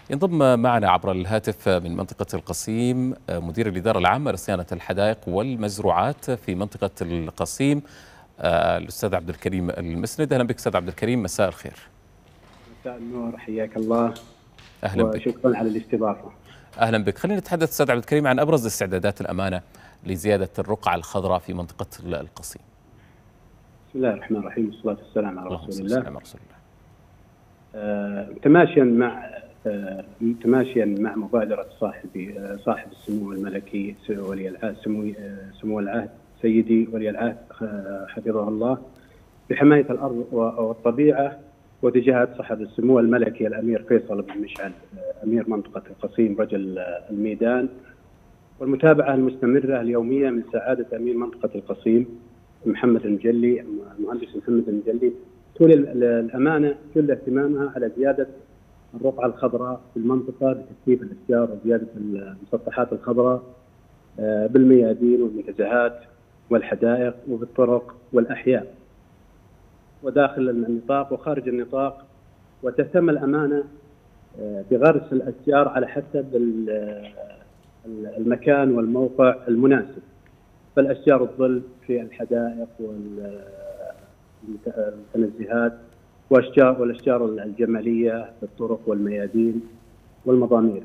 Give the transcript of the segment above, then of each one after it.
ينضم معنا عبر الهاتف من منطقة القصيم مدير الإدارة العامة لصيانة الحدائق والمزروعات في منطقة القصيم الأستاذ عبد الكريم المسند. أهلا بك أستاذ عبد الكريم، مساء الخير. مساء النور، حياك الله. أهلا بك وشكرا على الاستضافة. أهلا بك. خلينا نتحدث أستاذ عبد الكريم عن أبرز استعدادات الأمانة لزيادة الرقعة الخضراء في منطقة القصيم. بسم الله الرحمن الرحيم، والصلاة والسلام على رسول الله. متماشيا مع مبادرة صاحب السمو الملكي ولي العهد سمو العهد سيدي ولي العهد حفظه الله بحماية الأرض والطبيعة، واتجاهات صاحب السمو الملكي الأمير فيصل بن مشعل أمير منطقة القصيم رجل الميدان، والمتابعة المستمرة اليومية من سعادة أمير منطقة القصيم محمد المجلي، المهندس محمد المجلي، تولي الأمانة كل اهتمامها على زيادة الرقعة الخضراء في المنطقة بتكثيف الأشجار وزيادة المسطحات الخضراء بالميادين والمنتزهات والحدائق وبالطرق والأحياء، وداخل النطاق وخارج النطاق. وتهتم الأمانة بغرس الأشجار على حسب المكان والموقع المناسب، فالأشجار الظل في الحدائق والمتنزهات، والأشجار الجمالية في الطرق والميادين والمضامير،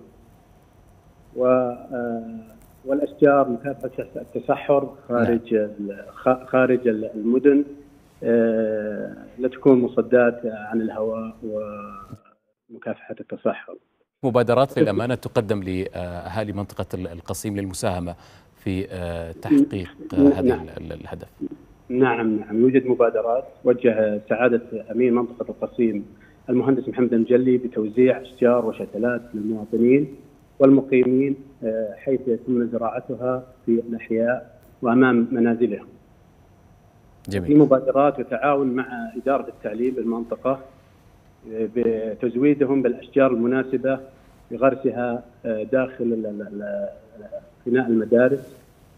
والأشجار مكافحة التصحر خارج المدن لتكون مصدات عن الهواء ومكافحة التصحر. مبادرات للأمانة تقدم لأهالي منطقة القصيم للمساهمة في تحقيق هذا الهدف. نعم، يوجد مبادرات. وجه سعادة أمين منطقة القصيم المهندس محمد المجلي بتوزيع أشجار وشتلات للمواطنين والمقيمين حيث يتم زراعتها في الأحياء وأمام منازلهم. جميل. في مبادرات وتعاون مع إدارة التعليم بالمنطقة بتزويدهم بالأشجار المناسبة بغرسها داخل بناء المدارس،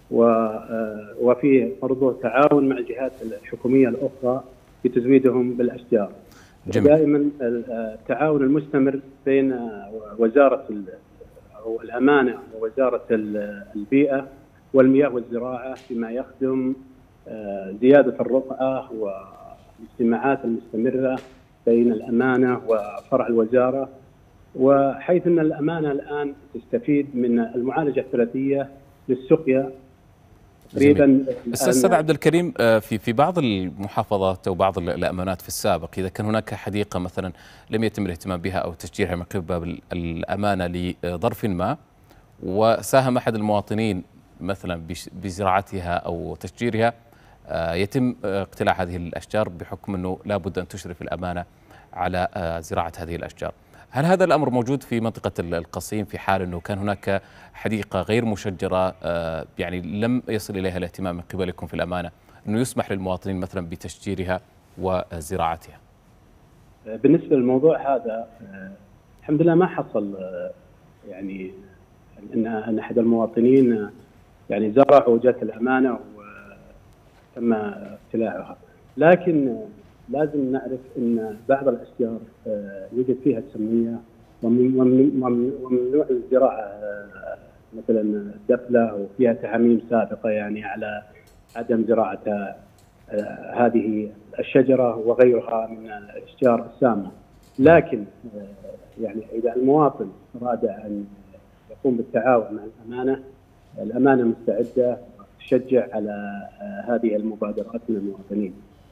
وفي برضه تعاون مع الجهات الحكومية الأخرى بتزويدهم بالأشجار. جميل. دائما التعاون المستمر بين وزارة أو الأمانة ووزارة البيئة والمياه والزراعة فيما يخدم زيادة الرقعة والاجتماعات المستمرة بين الأمانة وفرع الوزارة، وحيث أن الأمانة الآن تستفيد من المعالجة الثلاثية للسقيا تقريبا. أستاذ عبد الكريم، في بعض المحافظات أو بعض الأمانات في السابق إذا كان هناك حديقة مثلا لم يتم الاهتمام بها أو تشجيرها من قبل الأمانة لظرف ما، وساهم أحد المواطنين مثلا بزراعتها أو تشجيرها، يتم اقتلاع هذه الأشجار بحكم أنه لا بد أن تشرف الأمانة على زراعة هذه الأشجار. هل هذا الأمر موجود في منطقة القصيم في حال أنه كان هناك حديقة غير مشجرة يعني لم يصل إليها الاهتمام من قبلكم في الأمانة أنه يسمح للمواطنين مثلا بتشجيرها وزراعتها؟ بالنسبة للموضوع هذا الحمد لله ما حصل يعني أن أحد المواطنين يعني زرع وجات الأمانة وتم اقتلاعها، لكن لازم نعرف أن بعض الأشجار يوجد فيها السمية وممنوع الزراعة، مثلا الدفلة وفيها تعاميم سابقة يعني على عدم زراعة هذه الشجرة وغيرها من الأشجار السامة. لكن يعني إذا المواطن أراد أن يقوم بالتعاون مع الأمانة مستعدة تشجع على هذه المبادرات من المواطنين.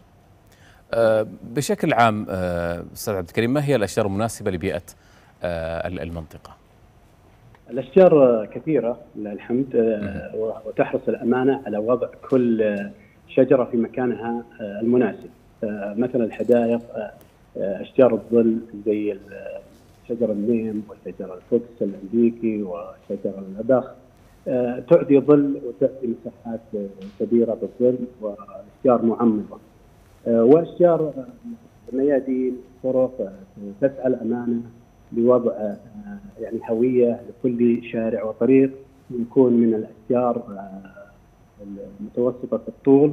بشكل عام أستاذ عبد الكريم، ما هي الأشجار المناسبة لبيئة المنطقة؟ الأشجار كثيرة لله الحمد، وتحرص الأمانة على وضع كل شجرة في مكانها المناسب. مثلا الحدائق أشجار الظل زي شجر النيم وشجر الفوكس الأمريكي وشجر الأبخ تعطي ظل وتعطي مساحات كبيرة بالظل وأشجار معمرة. وأشجار الميادين طرق تسعى الأمانة بوضع يعني هوية لكل شارع وطريق يكون من الأشجار المتوسطة الطول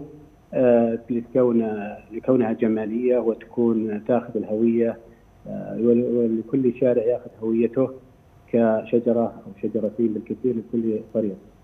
لكونها جمالية وتكون تاخذ الهوية، ولكل شارع ياخذ هويته كشجرة أو شجرتين بالكثير لكل طريق.